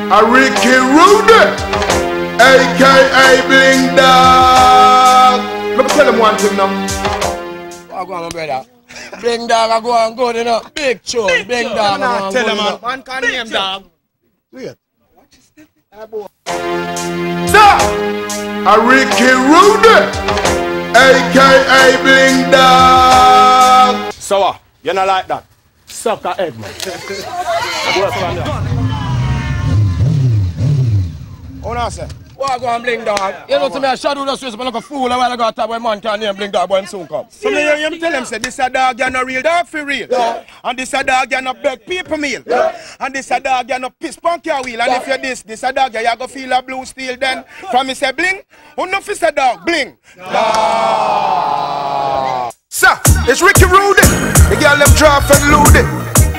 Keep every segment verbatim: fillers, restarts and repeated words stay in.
a Ricky Rudie, aka Bling Dawg. Let me tell him one thing now. I go on, my brother. Bling Dawg, I go on good enough. Big tune, Bling Dawg. Nah, tell him, man. One can name dog. Wait. Sir, a Ricky Rudie, aka Bling Dawg. So what? You not like that? Sucker head, man. Work from there. What I say? What I go on, Bling Dawg? You know to me, I shadow the streets, but like a fool. I want to go to a man can name Bling Dawg, but him soon come. So me hear him tell him, say, this a dog, you're not real dog for real. Yeah. And this a dog, you're not beg people meal. Yeah. And this a dog, you're not piss punk your wheel. And yeah. if you're this, this a dog, you go feel a blue steel then. From me say, Bling, who no fist a dog? Bling. Dawg. Sir, it's Ricky Rudie. The girl them drop and load it,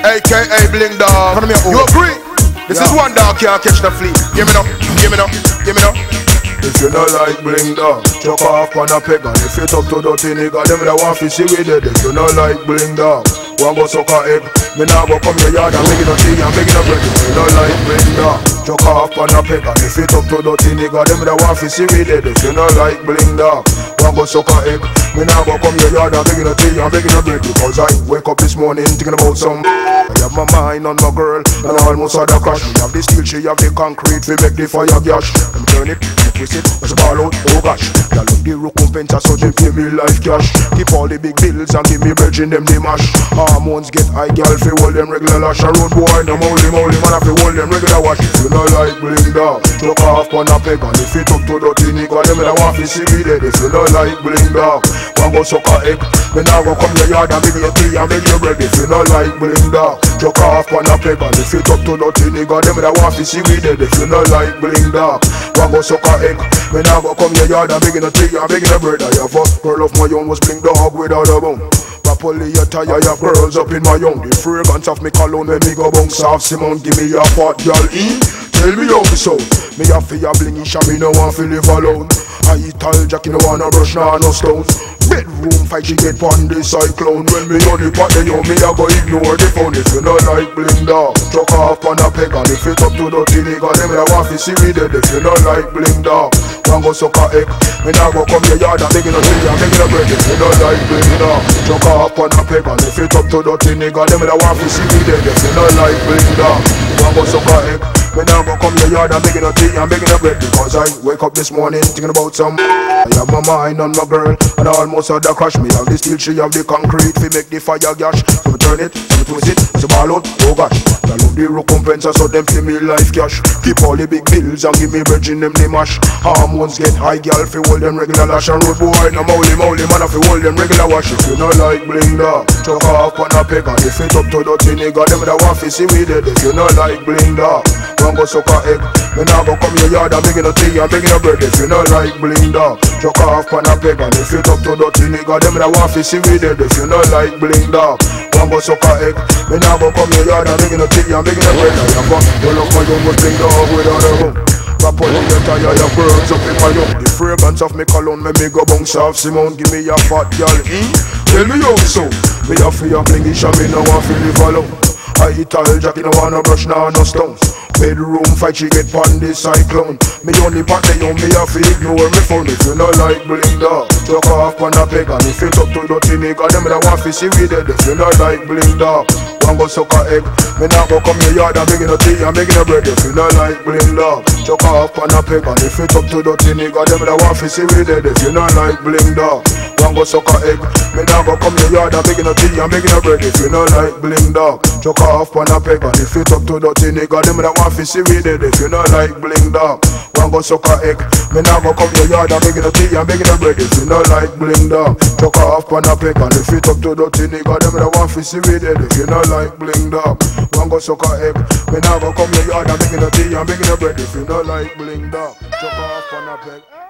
aka Bling Dawg. You agree? This yeah. is one dog can't catch the flea. Give me now, give me now, give me now. If you not like Bling Dawg, chuck off on a peg. And if you talk to dirty nigga, them that want to see with it. If you not like Bling Dawg, one go suck a egg. Me now go come your yard and make it a tea and make it a bread. If you not like Bling Dawg, chuck off on a peg. And if you talk to dirty nigga, them that want to see with it. If you not like Bling Dawg, one go suck a egg. Me now go come your yard and make it a tea and make it a bread. Because I wake up this morning thinking about some. I have my mind on my girl and I almost had a crash. We have the steel, she have the concrete. We make the fire gash. And turn it, twist it, let's ball out, oh gosh. Y'all look the recompense so they give me life cash. Keep all the big bills and give me bread in them they mash. Hormones get high, girl fi hold them regular lash. A road boy no moly moly man fi hold them regular wash. If you not like Bling Dawg, chuck off on a peg. And if you talk to dirty nigga, them that want fi see me dead. If you not like Bling Dawg, one go suck a egg. Me now go come your yard and make you tea and make you bread. If you not like Bling Dawg, chuck off on a peg. And if you talk to dirty nigga, them that want fi see me dead. If you not like Bling Dawg, one go suck a egg. Me now go come your yard and making a tea and making a bread. I have a girl of my own was Bling Dawg without a bone. Properly attire, I have girls up in my own. The fragrance of me cologne when me go bounce off Simone. Give me a fat girl E. Tell me how so. Me have for your blingish and me no want to live alone. I eat tall Jackie no wanna brush nah no stones. Bedroom fight she get pon the cyclone. When me on the pot then you me a go ignore the phone. If you not like Bling Dawg, chuck off on a peg. And if it up to dirty nigga, them that want to see me dead. If you not like Bling Dawg, one go suck a egg. Me now go come your yard and making a tea and making a bread. If you not like Bling Dawg, chuck off on a peg. And if it up to dirty nigga, them that want to see me dead. If you not like Bling Dawg, one go suck a egg. Me now go come your yard and making a tea and making a bread. Because I wake up this morning thinking about some. I have my mind on my girl and I almost had a crash. Me have the steel, she have the concrete. We make the fire gash. So me turn it, so me twist it, so ball out, oh gosh. I love the recompense so them pay me life cash. Keep all the big bills and give me bread in them they mash. Hormones get high, girl fi hold them regular lash. And road boy no moly moly man fi hold them regular wash. If you not like Bling Dawg, chuck off on a peg. And if it up to dirty nigga, them that want fi see me dead. If you not like Bling Dawg, one go suck a egg. Me now go come your yard and making a tea and making a bread. If you not like Bling Dawg, chuck off on a peg. And if it up to dirty nigga, them that want fi see me dead. If you not like Bling Dawg, one go suck a egg. Me now go come your yard and making a tea and making a bread. I have a you look my young Bling Dawg without a home. Properly attire, your girls up in my own. The fragrance of me cologne, me me go bounce off Simone. Give me a fat girl E. Tell me how so. Me a for your blingish and me no want to live alone. I eat all Jackie no wanna brush nah no stones. Bedroom fight she get pon the cyclone. Me only part the young me a fi ignore me phone. If you not like Bling Dawg, chuck off on a peg. And if it up to dirty nigga, them that want fi see we dead. If you not like Bling Dawg, one go suck a egg. Me now go come your yard and making a tea and making a bread. If you not like Bling Dawg, chuck off on a peg. And if it up to dirty nigga, them that want fi see we dead. If you not like Bling Dawg, one go suck a egg. Me now go come your yard and making a tea and making a bread. If you not like Bling Dawg, chuck off on a peg. And if it up to dirty nigga, them that want fi see we dead. If you not like Bling Dawg, one go suck a egg. Me now go come your yard and making a tea and making a bread. If you not like Bling Dawg, chuck off on a peg. And if it up to dirty nigga, them that want fi see we dead. If you not like Bling Dawg, one go suck a egg. Me now go come your yard and making a tea and making a bread. If you not like Bling Dawg, chuck off on a peg.